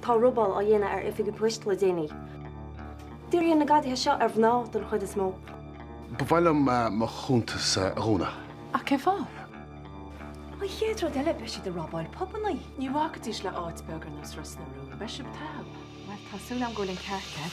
tá rubal á dhéana ar ifig puist le déine. Dúiríonn na gadaithe seo ar bhná don chud is mó. Ba bhhailm mo chuntas róna. A ce fá? Ma chéadrá deile be si de Robbáil pobannaí. Ní bhagadtís le áit begar nas ras na rú, be se tab. Well, tásúil am ggóilinn cearcad.